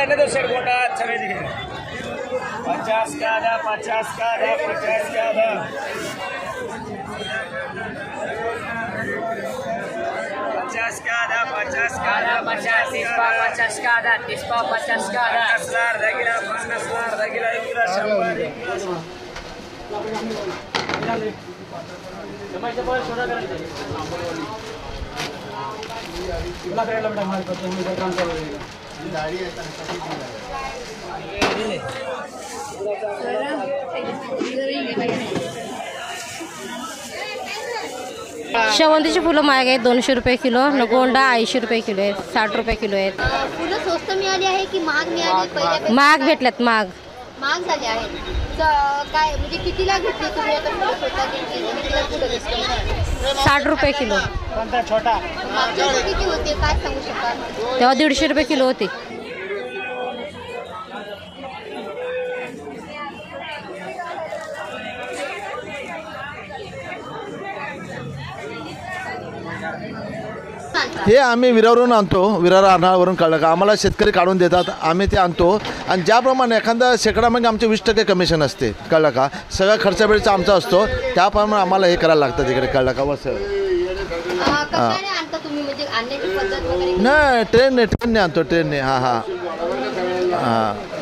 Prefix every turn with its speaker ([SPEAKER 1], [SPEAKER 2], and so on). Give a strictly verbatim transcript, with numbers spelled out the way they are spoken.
[SPEAKER 1] रहने दो सर गोटा अच्छा नहीं दिखेगा। पचास का आधा, पचास का आधा, पचास का आधा, पचास का आधा, पचास का आधा,
[SPEAKER 2] पचास तीस पाव पचास का आधा, तीस पाव पचास का आधा,
[SPEAKER 1] पन्नास ला अर्धा किलो, पन्नास ला अर्धा किलो, एक किलो शंभर।
[SPEAKER 3] शेवंतीची फुलं महाग आहेत, दोनशे रुपये किलो. गोंडा ऐंशी रुपये किलो आहेत, साठ रुपये किलो आहेत.
[SPEAKER 4] फुलं स्वस्त मिळाली आहे की महाग मिळाली? पहिल्या
[SPEAKER 3] महाग भेटल्यात, महाग
[SPEAKER 4] महाग झाले आहेत. काय म्हणजे कितीला घेतली तुम्ही आता फुलं स्वतः घेतली? कितीला फुलं घेतली?
[SPEAKER 3] साठ रुपये किलो.
[SPEAKER 4] छोटा मागच्या वर्षी किती होते काय सांगू शकाल?
[SPEAKER 3] तेव्हा दीडशे रुपये किलो होते.
[SPEAKER 5] हे आम्ही विरावरून आणतो, विरार अनावरून काढलं का आम्हाला शेतकरी काढून देतात, आम्ही ते आणतो आणि ज्याप्रमाणे एखादा शेकडामध्ये आमचे वीस टक्के कमिशन असते, कळलं का. सगळा खर्च वेळचा आमचा असतो, त्याप्रमाणे आम्हाला हे करायला लागतं तिकडे, कळलं का. बस
[SPEAKER 4] तुम्ही म्हणजे आणण्याची पद्धत वगैरे?
[SPEAKER 5] नाही, ट्रेनने ट्रेनने आणतो, ट्रेनने. हां हां हां